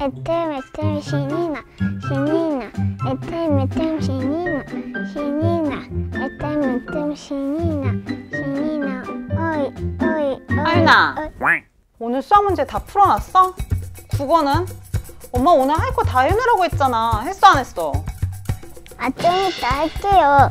애템 신이 나 신이 나 애템 신이 나 신이 나 애템 신이 나 신이 나 어이 하윤아, 오늘 수학 문제 다 풀어놨어? 국어는? 엄마 오늘 할 거 다 해내라고 했잖아. 했어 안 했어? 아, 좀 이따 할게요.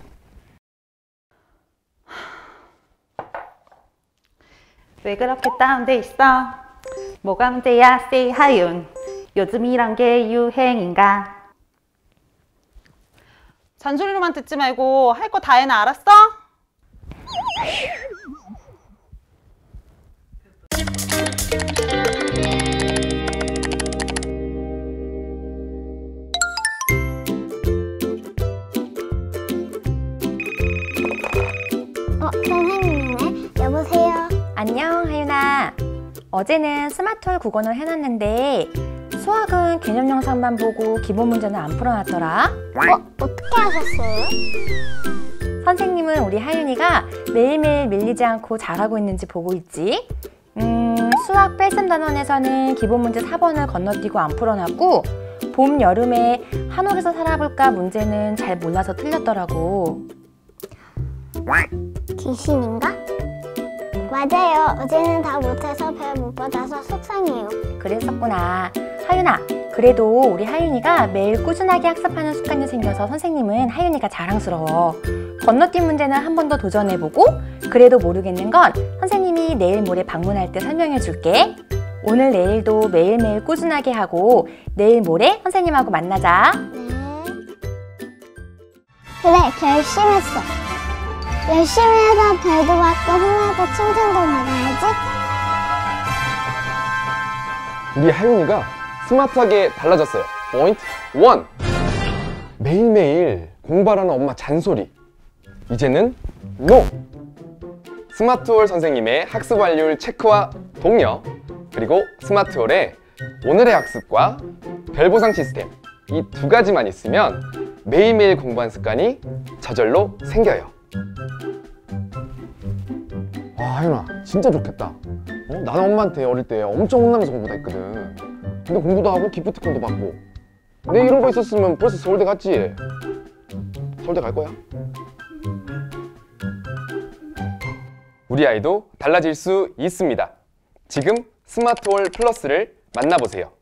왜 그렇게 다운돼 있어? 뭐가 문제야, say 하윤. 요즘 이런 게 유행인가? 잔소리로만 듣지 말고 할 거 다 해놔, 알았어? 선생님이네. 여보세요. 안녕 하윤아. 어제는 스마트홀 국어는 해놨는데 수학은 개념 영상만 보고 기본 문제는 안 풀어놨더라. 어떻게 하셨어요? 선생님은 우리 하윤이가 매일매일 밀리지 않고 잘하고 있는지 보고 있지. 수학 뺄셈단원에서는 기본 문제 4번을 건너뛰고 안 풀어놨고 봄, 여름에 한옥에서 살아볼까 문제는 잘 몰라서 틀렸더라고. 귀신인가? 맞아요. 어제는 다 못해서 별 못 받아서 속상해요. 그랬었구나. 하윤아, 그래도 우리 하윤이가 매일 꾸준하게 학습하는 습관이 생겨서 선생님은 하윤이가 자랑스러워. 건너뛴 문제는 한 번 더 도전해보고 그래도 모르겠는 건 선생님이 내일 모레 방문할 때 설명해 줄게. 오늘 내일도 매일매일 꾸준하게 하고 내일 모레 선생님하고 만나자. 네. 그래, 결심했어. 열심히 해서 별도 받고 선생님한테 칭찬도 받아야지. 우리 하윤이가 스마트하게 달라졌어요. 포인트 1. 매일매일 공부하라는 엄마 잔소리. 이제는 NO! 스마트홀 선생님의 학습 완료율 체크와 독려, 그리고 스마트홀의 오늘의 학습과 별 보상 시스템, 이 두 가지만 있으면 매일매일 공부하는 습관이 저절로 생겨요. 아, 하윤아, 진짜 좋겠다. 나는 엄마한테 어릴 때 엄청 혼나면서 공부도 했거든. 근데 공부도 하고 기프티콘도 받고. 내 이런 거 있었으면 벌써 서울대 갔지. 서울대 갈 거야. 우리 아이도 달라질 수 있습니다. 지금 스마트홀 플러스를 만나보세요.